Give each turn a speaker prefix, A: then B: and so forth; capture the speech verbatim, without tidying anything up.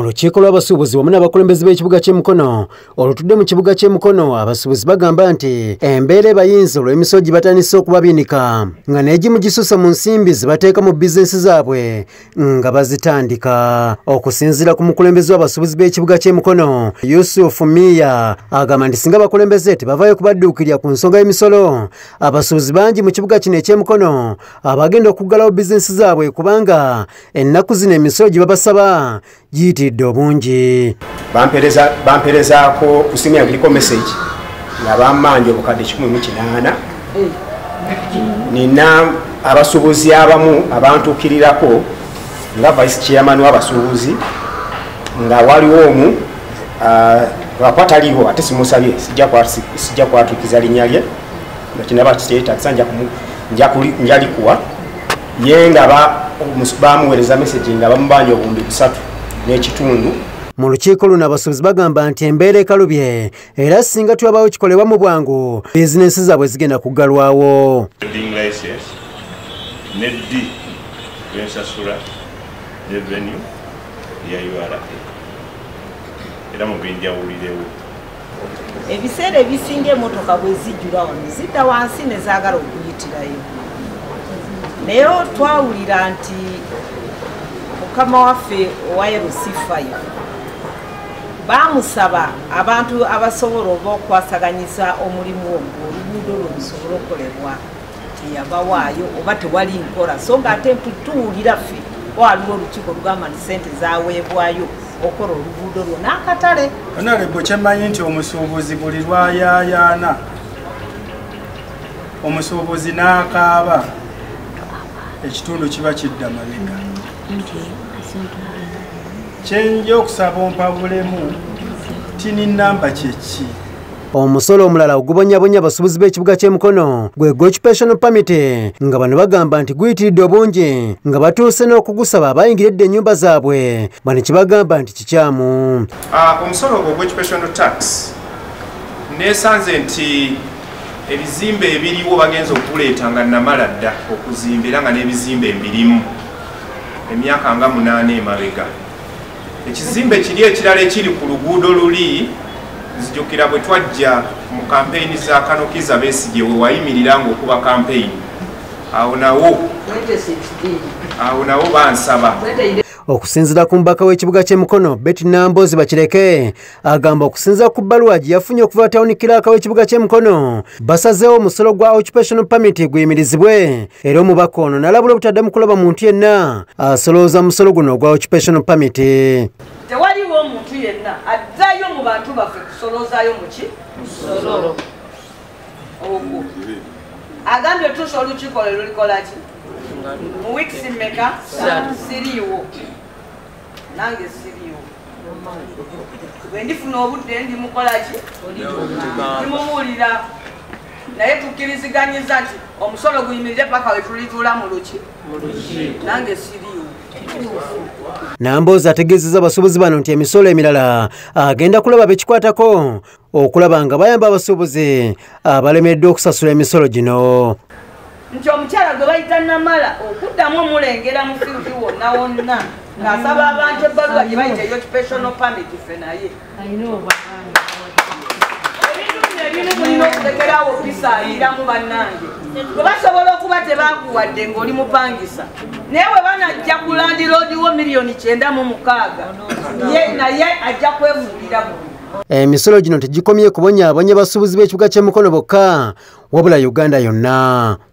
A: Mu lukiiko lw'abasuubuzi wamu n'abakulembeze b'ekibuga ky'e Mukono olutudde mu kibuga ky'e Mukono, abasuubuzi bagamba nti embeera ebayinza olw'emisomo gye batandise okubabinika nga n'egimu gisusa mu nsimbi ze bateeka mu bizinesi zaabwe nga bazitandika. Okusinziira ku mukulembeze w'abasuubuzi b'ekibuga ky'e Mukono, Yusufu Miya, agamba nti singa abakulembeze tebavaayo kubadduukirira ku nsonga y'emisolo, abasuubuzi bangi mu kibuga kino eky'e Mukono abagenda okuggalawo bizinesi zaabwe kubanga ennaku zino emisolo gye babasaba giyitiridde obungi.
B: Bampereza bamperezaako ku simu yange liko message nga bammanja obukadde kikumi mu kinaana. Nina abasuubuzi abamu abantuukirirako nga vice chairman w'abasuubuzi nga waliwo omu lwakwataliwo ate simusabye sijja kwatuukiza linnya lye nga kinaba kiteetagisa njalikuwa ye nga bamuweereza message nga bamubanja obuwumbi busatu n'ekitundu.
A: Mu lukiiko luno abasuubuzi bagamba nti embeera ekalubye era singa twabawo kikolebwa mu bwangu bizinesi zaabwe zigenda kuggalwawo.
C: Neddi ensasula revenue ya U R A era mu binjawulirewo.
D: Ebiseera ebisinga emmotoka bwe zijjula wano zidda wansi ne zaagala okuyitirayo, naye twawulira nti mukama waffe owa L C five bamusaba abantu abasobola oba okwasaganyiza omulimu ogwo oluguudo olwo lusobola okukolebwa teyabawaayo oba tewali nkola, so ng'ate tutuwulira ffe waliwo olukiiko olugamba nti ssente zaweebwayo okola oluguudo lwo n'akatale.
E: Honorable kyemmanyi nti omusuubuzi buli lwayaayaana omusuubuzi n'akaaba ekitundu kiba kidda mabega. Kyenja okusaba ompabulemu tini namba kyeki.
A: Omusolo omulala ogubonyabonya abasuubuzi b'ekibuga ky'e Mukono gwe occupation permit nga bano bagamba nti guyitiridde obungi nga batuuse n'okugusaba abayingiridde ennyumba zaabwe bano kibagamba nti kikyamu.
F: Omusolo ogwo occupation tax neesanze nti ebizimbe ebiriwo bagenza okuleeta nga namala dda okuzimba era nga n'ebizimbe emirimu emyaka nga munaana emabega. Ekizimbe kiri ekirala ekiri ku luguudo luli nzijukira bwe twajja mu kampeyini za Kanokiza Besigye we wayimirira ng'okuba kampeyini awo nawo awo nawo bansaba.
A: Okusinziira ku mubaka w'ekibuga ky'e Mukono Betty Nambozi Bakireke agamba okusinziira ku bbaluwa gye yafunye okuva tawuni kiraaka w'ekibuga ky'e Mukono basazeewo omusolo gwa occupation permit guyimirizibwe era omubaka ono n'alabula obutaddamu kulaba muntu yenna asolooza musolo guno ogwa occupation permit.
D: Tewaliwo omuntu yenna addayo mu bantu baffe kusoloozayo muki musolo ogwo. Agambye tuusa olukiiko lwe lulikola ki mu wiiki mmeka siriiwo, nange siriiwo. Bwe ndifuna obudde ndimukola ki ndimubuulira, naye tukkiriziganyiza nti omusolo guyimirire paka we tulituula mu luki nange siriiwo.
A: Nambozi ategeezezza abasuubuzi bano nti emisolo emirala agenda kulaba bekikwatako okulaba nga bayamba abasuubuzi abalemeddwa okusasula emisolo gino.
D: Nti omukyala gwe bayita Namala okuddamu omulengera mu fiuti wonna wonna ng'asaba abantu ebbaluwa gye bayita occupation permit ffe naye ebintu bino ebimu mulina okutekerawo bisaayiramu bannange. Bwe basobola okuba tebakuwadde ng'oli mupangisa naye bwe banajja ku landi roodiwo miliyoni kyenda mu mukaaga ye naye ajja kwefuulira buli.
A: Emisolo gino tegikomye kubonyaabonya basuubuzi b'ekibuga ky'e Mukono bokka wabula Uganda yonna.